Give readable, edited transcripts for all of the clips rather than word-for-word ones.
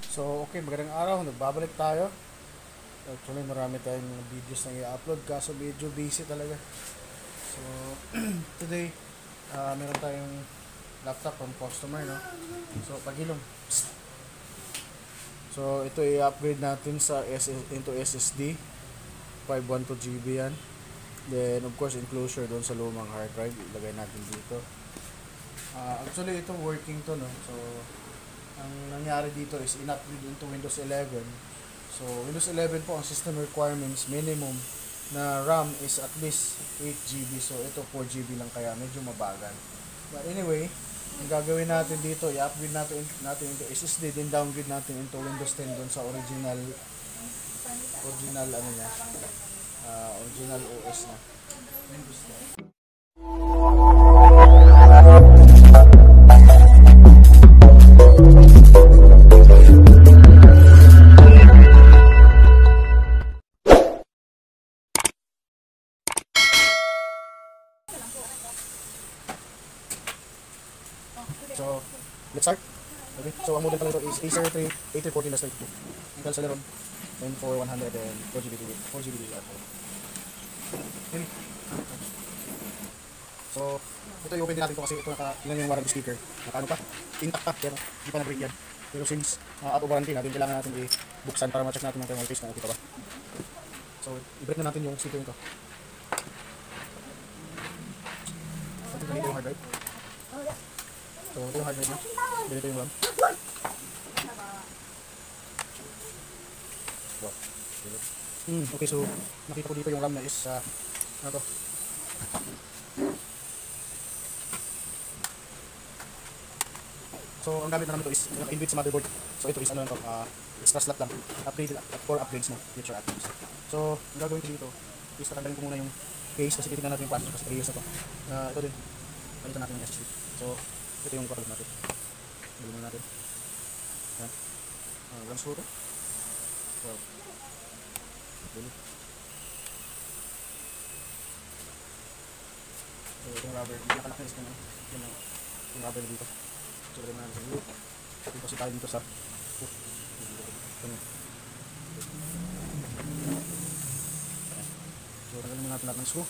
So, okay, magandang araw. Nagbabalik tayo. Actually, marami tayong mga videos na i-upload kaso medyo busy talaga. So, today, meron tayong laptop from customer, no? So, pagilong. So, ito i-upgrade natin sa into SSD. 512 GB yan. Then, of course, enclosure doon sa lumang hard drive. Ilagay natin dito. Actually, ito working to, no? So, ang nangyari dito is in-upgrade into Windows 11. So, Windows 11 po, ang system requirements, minimum na RAM is at least 8 GB. So, ito 4 GB lang kaya medyo mabagal. But anyway, ang gagawin natin dito, i-upgrade natin into SSD, then downgrade natin into Windows 10 doon sa original ano niya, original OS na Windows 10. So, let's start. Okay. So, ang model pala ito is ACER A314-32 Intel Celeron M4100 and 4GB okay. So, ito i-open din natin ito kasi ito tingnan yung warranty sticker. Nakaano pa? Intact pa. Pero hindi pa na-break yan. Pero since out of warranty natin, kailangan natin i-buksan para ma-check natin yung thermal paste na nakita ba. So, i-break na natin yung sticker nito. Natin ganito yung hard drive. So, ito yung hard drive niya. Ganito yung RAM. Wow. Okay, so nakita ko dito yung RAM na is ano to? So, ang gamit na namin ito is inbuilt sa motherboard. So, ito is ano lang to, extra slot lang. Upgrade for upgrades mo, future upgrades. So, ang gagawin ko dito is tatanggalin ko muna yung case kasi titignan natin yung processor kasi 3 years na to. Ito din, palitan natin yung SSD. So, ito yung kapag natin. Bili muna natin. Yan. One screw to. Wow. Bili. So, itong rubber, hindi nakalakis ko na. Yung rubber dito. So, lagyan mo natin sa loop. Dito kasi tayo dito sa so, tanggalin mo natin lahat ng screw.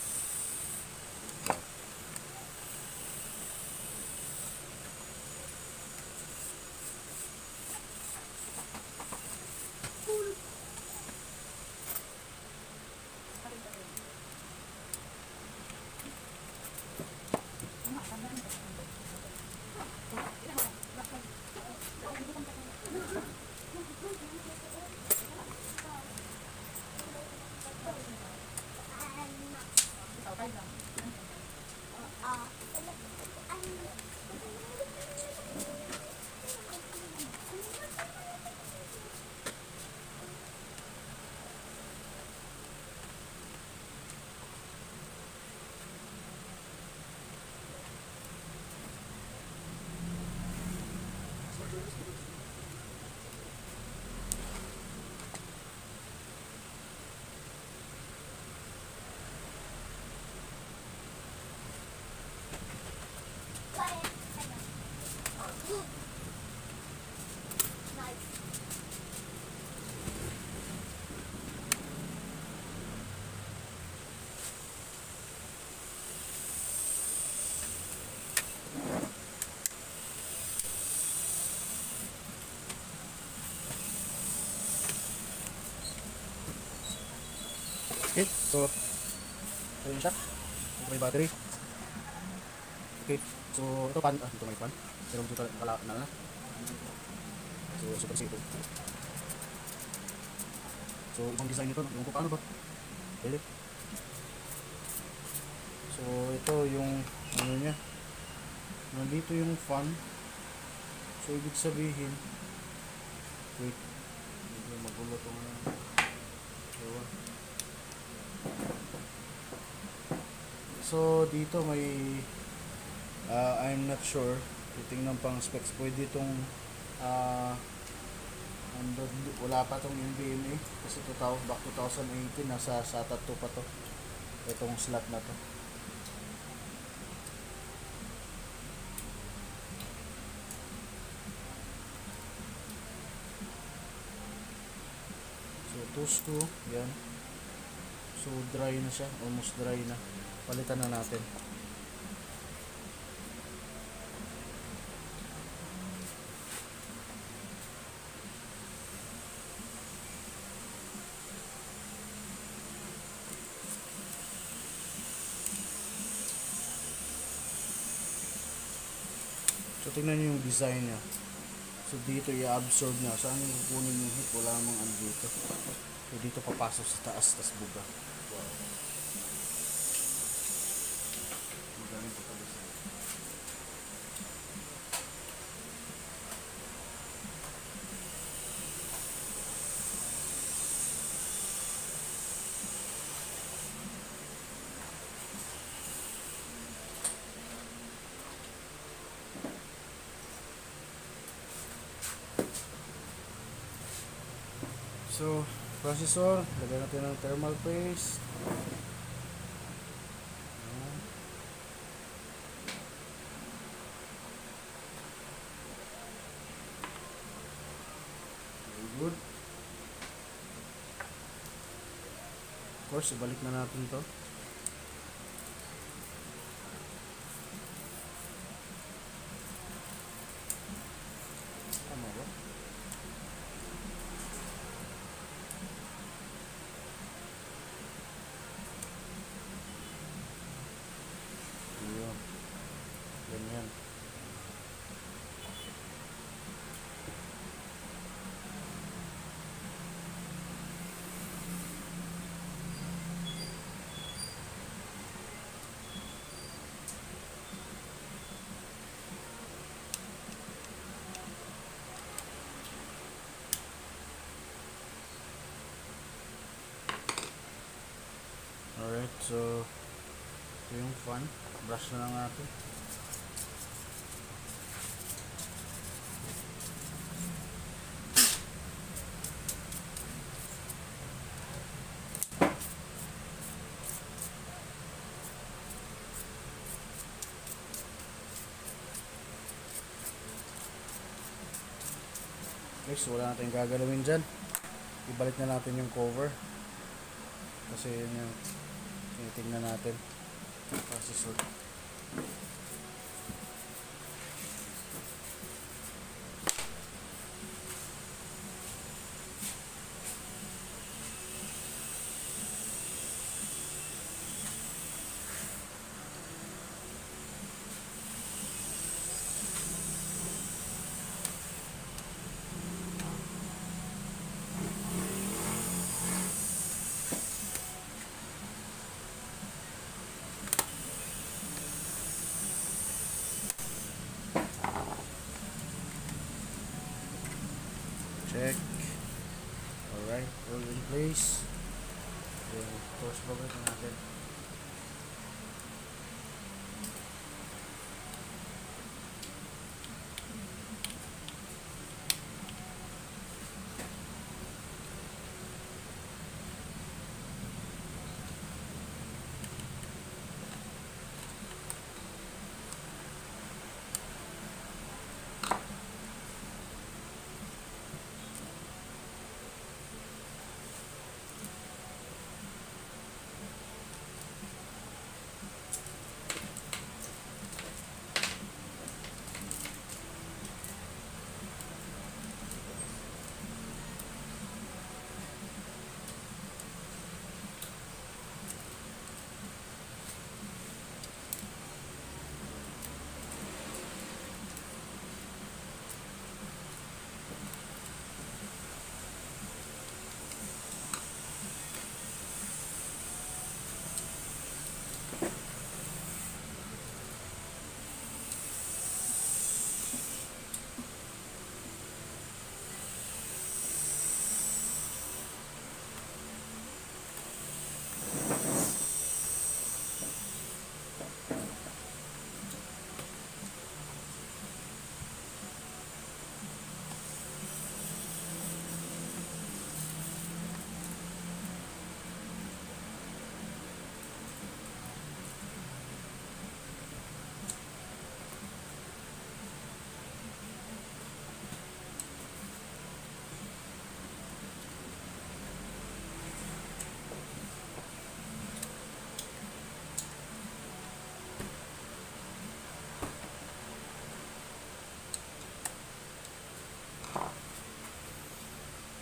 Okay, so ito yung shock. Ito may battery. Okay, so ito pan, ito may pan. Pero dito pala na. So super safe. So ibang design nito, yung paano ba? Elip. So ito yung ano niya. Nandito yung fan. So ibig sabihin, wait, medyo magulo itong so dito may I'm not sure, titingnan pang specs. Pwede itong wala pa itong NVMe kasi 2018 nasa SATA 2 pa to, itong slot na to. 2 screw, yan. So dry na siya, almost dry na. Palitan na natin. So tingnan nyo yung design niya. So dito i-absorb niya. Saan yung kukunin yung heat? Wala namang ano dito. So dito papasok sa taas, tas buga. Wow. Magaling pa pala siya. So, processor, lagyan natin ng thermal paste. Ayan. Very good. Of course, ibalik na natin to. Tama ba? Ayan. Ganyan. Alright, so ito yung fan. Brush na lang natin. Next, wala natin gagalawin dyan. Ibalik na natin yung cover. Kasi yun yung tinitingnan natin. Processor. Check. Alright, all in place. Then, torch babalik na natin.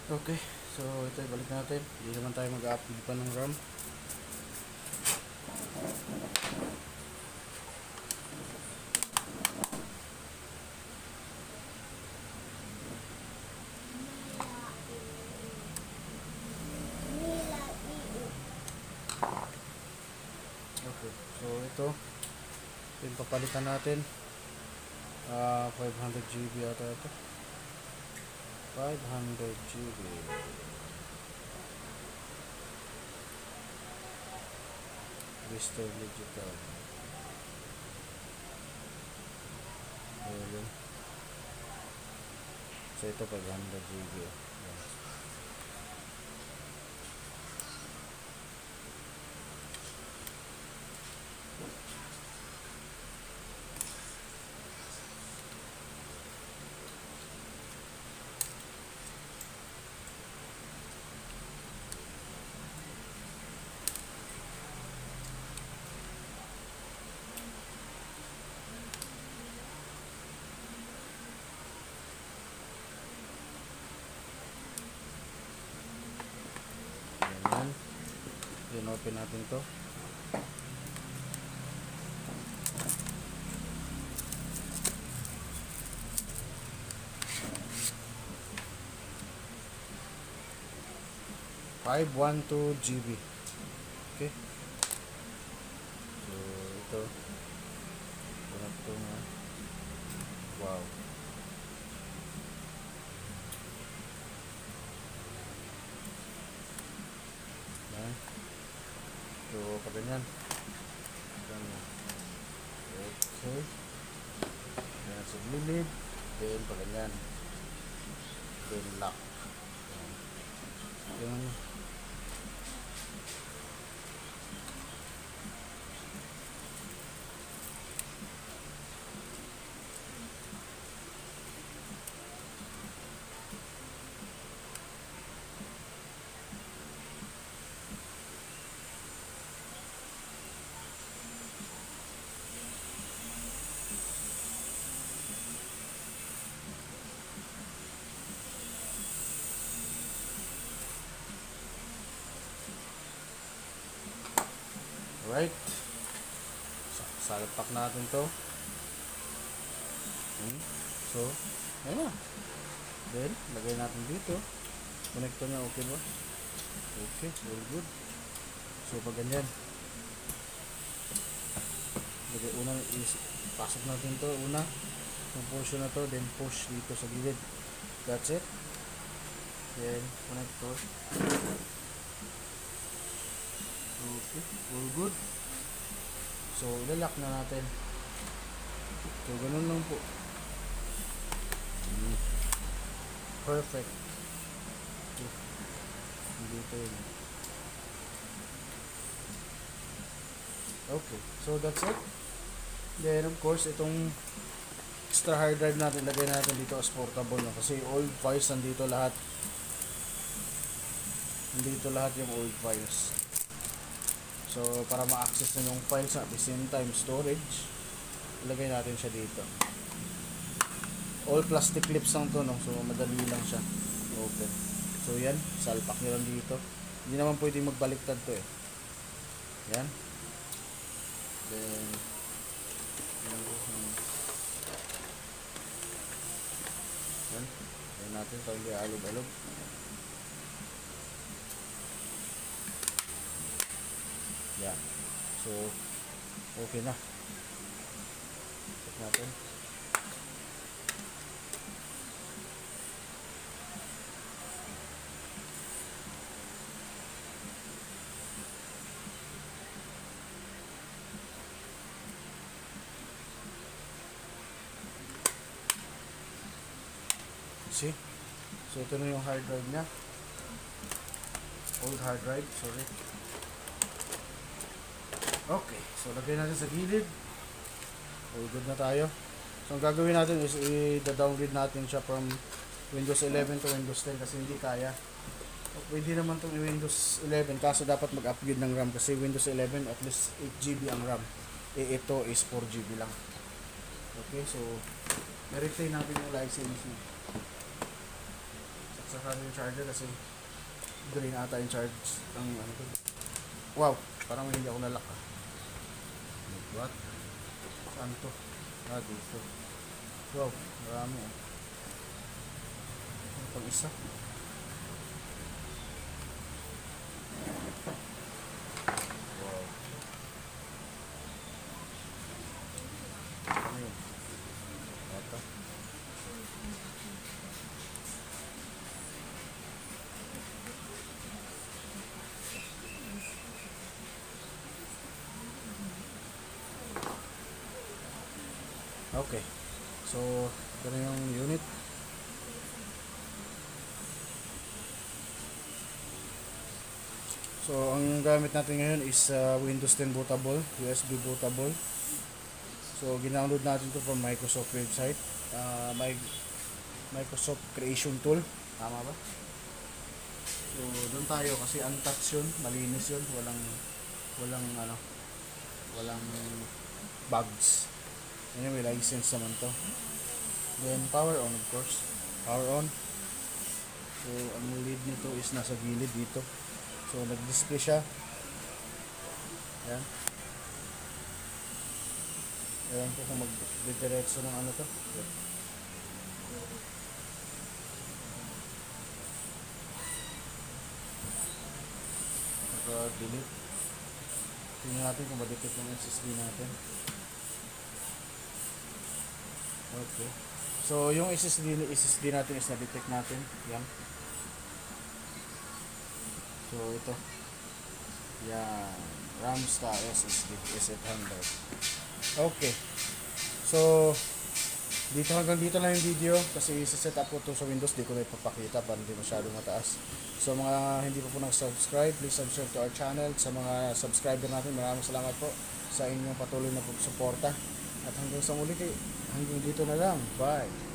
Okay, so ito ibalik natin. Hindi naman tayo mag-upload pa ng RAM. Okay, so ito yung papalitan natin. 500 GB ata ito. 500 GB. Crystal Digital. Ayan. So ito 500 GB. Ayan. Ayan. Then open natin to. GB. Okay. So ito. Ito na. Wow. Ayan. So pag ganyan. Okay. Ayan sa gilid. Then pag ganyan. Then lock. Ayan. Alright. Salpak natin to. So, ayan na. Then, lagay natin dito. Connector niya, okay ba? Okay, all good. So, pag ganyan. Lagay una, pasok natin to. Una, yung portion na to. Then, push dito sa gilid. That's it. Then, connector. Okay, all good. So, ilalak na natin. So, ganun lang po. Perfect. Dito yun. Okay, so that's it. Then, of course, itong extra hard drive natin, lagay natin dito as portable. No? Kasi old files, nandito lahat. Nandito lahat yung old files. So, para ma-access na yung files at the same time storage, ilagay natin siya dito. All plastic clips lang to, no? So, madali lang siya. Okay. So, yan. Salpak nyo lang dito. Hindi naman pwedeng magbaliktad to eh. Yan. Then, yan. Yan natin. Ito hindi alog-alog. Yeah. So, okay na. Check natin. See? So, ito na yung hard drive niya. Old hard drive, sorry. Okay, so lagay natin sa gilid. All good na tayo. So, ang gagawin natin is i-downgrade natin siya from Windows 11 to Windows 10 kasi hindi kaya. Pwede naman itong Windows 11 kaso dapat mag-upgrade ng RAM kasi Windows 11 at least 8GB ang RAM. Ito is 4GB lang. Okay, so, na-retain natin yung license niya. saka yung charger kasi green ata yung charge ang ano ko. Wow, parang hindi ako nalak ah. What? Saan to? Ah, dito. Wow, marami ah. Pag isa. Wow. Ano yun? Ata. Okay. So, ito na yung unit. So, ang gamit natin ngayon is Windows 10 bootable, USB bootable. So, ginownload natin to from Microsoft website. Microsoft Creation Tool. Tama ba? So, doon tayo kasi untouched yun, malinis yun, walang bugs. Anyway, license naman to. Then, power on of course. Power on. So, ang lead nito is nasa gilid dito. So, nag-display siya. Ayan. Ayan po kung mag-diretso ng ano to. Naka-delete. Tingnan natin kung ma-detect yung SSD natin. Okay. So, yung SSD natin is na-detect natin. Yan. So, ito. Yan. Ramstar SSD S800. Okay. So, hanggang dito lang yung video kasi isa-set up ko to sa Windows. Di ko na ipapakita para hindi masyadong mataas. So, mga hindi pa po nag-subscribe, please subscribe to our channel. Sa mga subscriber natin, maraming salamat po sa inyong patuloy na pagsuporta. At hanggang sa muli, hanggang dito na lang. Bye!